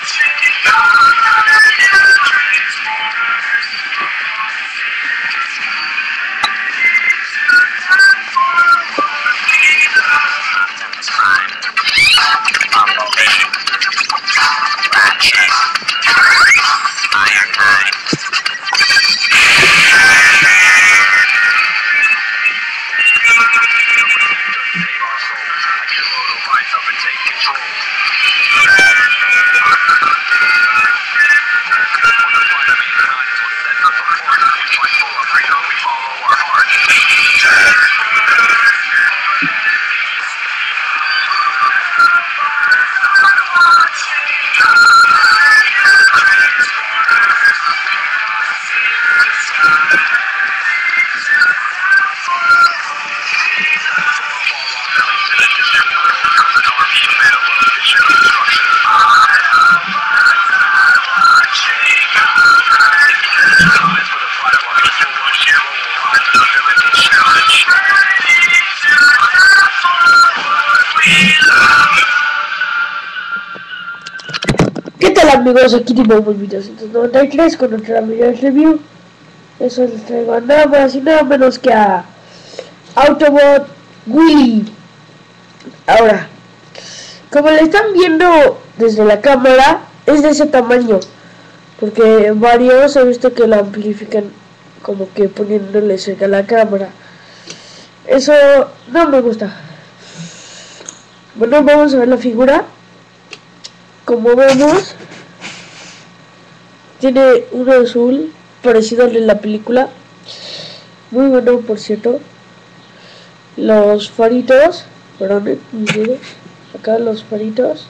Amigos, aquí Timón 1993 con otra video review. Eso les traigo nada más y nada menos que a Autobot Willy. Ahora, como le están viendo desde la cámara, es de ese tamaño, porque varios he visto que lo amplifican como que poniéndole cerca a la cámara. Eso no me gusta. Bueno, vamos a ver la figura. Como vemos, tiene uno azul parecido al de la película, muy bueno por cierto. Los faritos, perdón, acá los faritos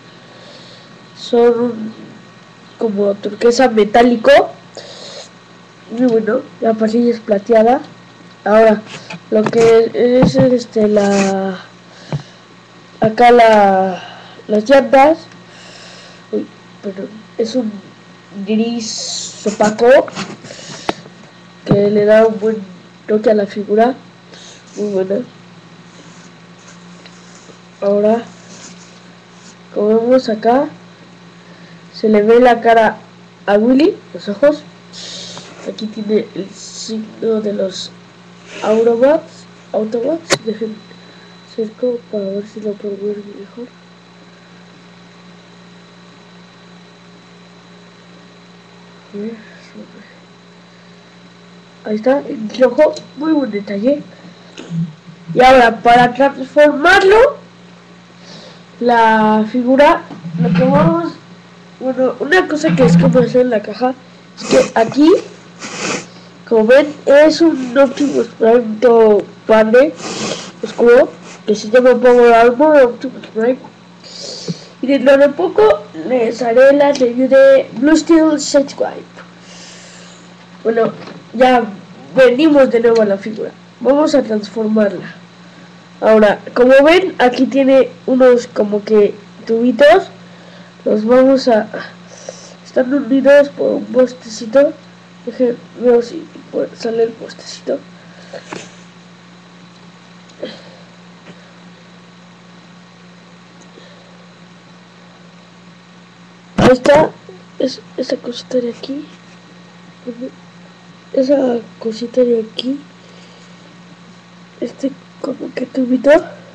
son como turquesa metálico, muy bueno. La pasilla es plateada. Ahora, lo que es acá las llantas, pero es un gris opaco que le da un buen toque a la figura, muy buena. Ahora, como vemos acá, se le ve la cara a Willy, los ojos. Aquí tiene el signo de los Autobots. Dejen cerco para ver si lo puedo ver mejor. Ahí está, el ojo, muy buen detalle. Y ahora, para transformarlo, la figura, lo que vamos, bueno, una cosa que es como hacer en la caja, es que aquí, como ven, es un Optimus Prime todo padre, oscuro, que se llama Power Armor Optimus Prime. Y dentro de poco les haré la review de Blue Steel Sideswipe. Bueno, ya venimos de nuevo a la figura. Vamos a transformarla. Ahora, como ven, aquí tiene unos como que tubitos. Los vamos a... Están unidos por un postecito. Déjenme ver si sale el postecito. Ahí está, esa cosita de aquí, esa cosita de aquí, como que tubito,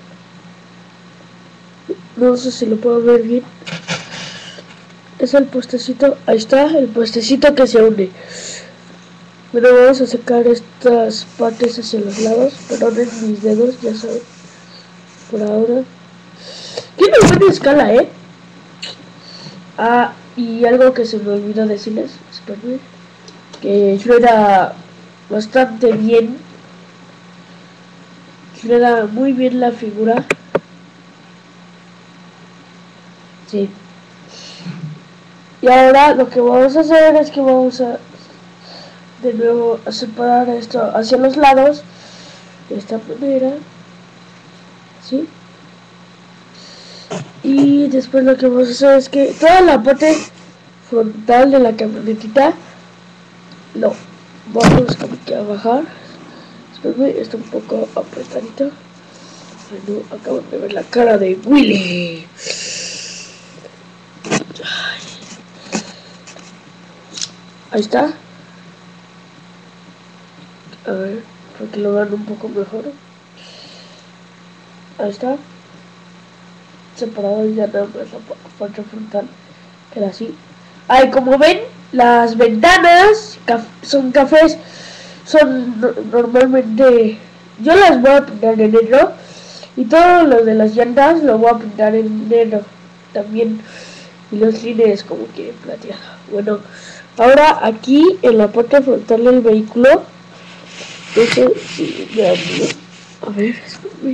no sé si lo puedo ver bien, es el postecito, ahí está, el postecito que se une. Bueno, vamos a sacar estas partes hacia los lados, perdonen mis dedos, ya saben, por ahora. Tiene buena escala, Ah, y algo que se me olvidó decirles, espérame, que rueda bastante bien, rueda muy bien la figura, sí. Y ahora lo que vamos a hacer es que vamos a de nuevo a separar esto hacia los lados, de esta manera, ¿sí? Y después lo que vamos a hacer es que toda la parte frontal de la camionetita lo vamos como que a bajar. Espérame, está un poco apretadito. Bueno, acabo de ver la cara de Willy. Ay. Ahí está. A ver, para que lo vean un poco mejor. Ahí está. Separado ya nada más la parte frontal. Queda así. Ahí, como ven, las ventanas son cafés. Son normalmente... Yo las voy a pintar en negro. Y todo lo de las llantas lo voy a pintar en negro también. Y los rines como que plateado. Bueno, ahora aquí en la parte frontal del vehículo. Eso sí, a ver, espérame.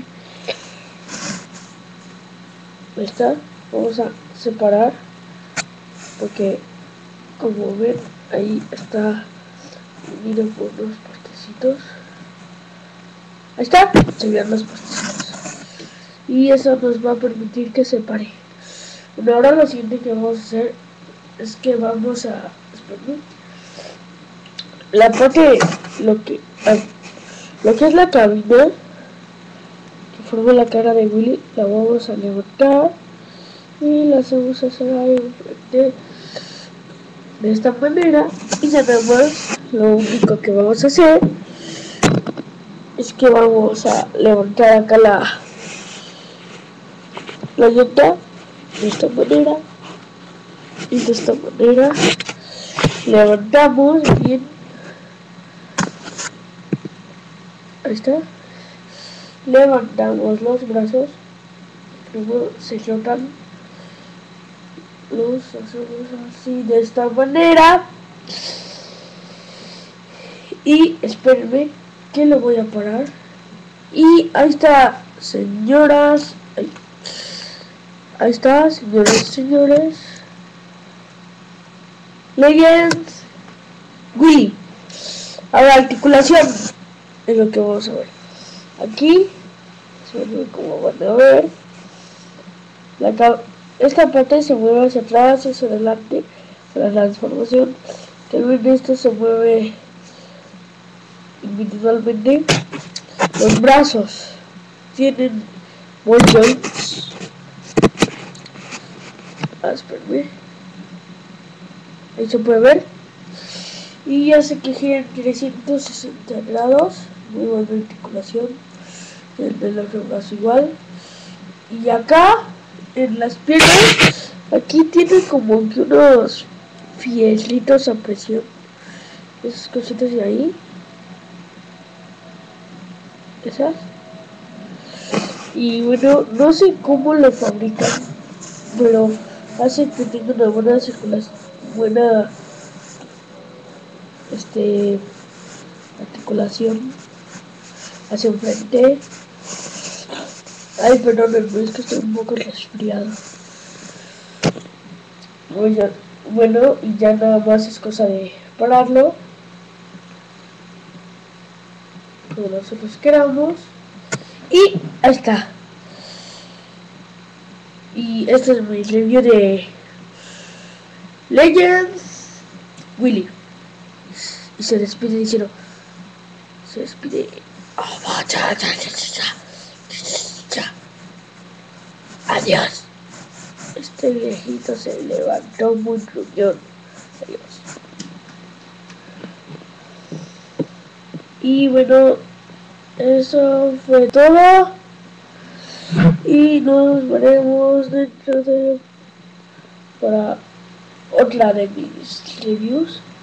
Ahí está. Vamos a separar. Porque como ven, ahí está unido por unos partecitos. Ahí está, se vean los partecitos. Y eso nos va a permitir que se pare. Bueno, ahora lo siguiente que vamos a hacer es que vamos a... Espérame. La parte, lo que es la cabina que forma la cara de Willy, la vamos a levantar y la vamos a hacer ahí enfrente de esta manera. Y nada más, lo único que vamos a hacer es que vamos a levantar acá la llanta de esta manera y de esta manera. Levantamos bien. Ahí está. Levantamos los brazos. Luego se flotan. Los hacemos así de esta manera. Y espérenme que lo voy a parar. Y ahí está, señoras. Ahí está, señoras y señores. Legends Willy. Ahora articulación es lo que vamos a ver. Aquí, como van a ver, esta parte se mueve hacia atrás, hacia adelante, para la transformación. También esto se mueve individualmente. Los brazos tienen ball joints. Espérame. Ahí se puede ver. Y hace que giren 360 grados. Muy buena articulación. El del otro brazo igual. Y acá, en las piernas, aquí tiene como que unos fierritos a presión. Esas cositas de ahí. Esas. Y bueno, no sé cómo lo fabrican, pero hace que tenga una buena circulación, buena articulación hacia enfrente. Ay, perdónenme, es que estoy un poco resfriado. Bueno, y ya nada más es cosa de pararlo como nosotros queramos. Y ahí está. Y este es mi review de Legends Willy. Y se despide diciendo, se despide. Adiós. Este viejito se levantó muy gruñón. Adiós. Y bueno, eso fue todo. Y nos veremos dentro de... para otra de mis reviews.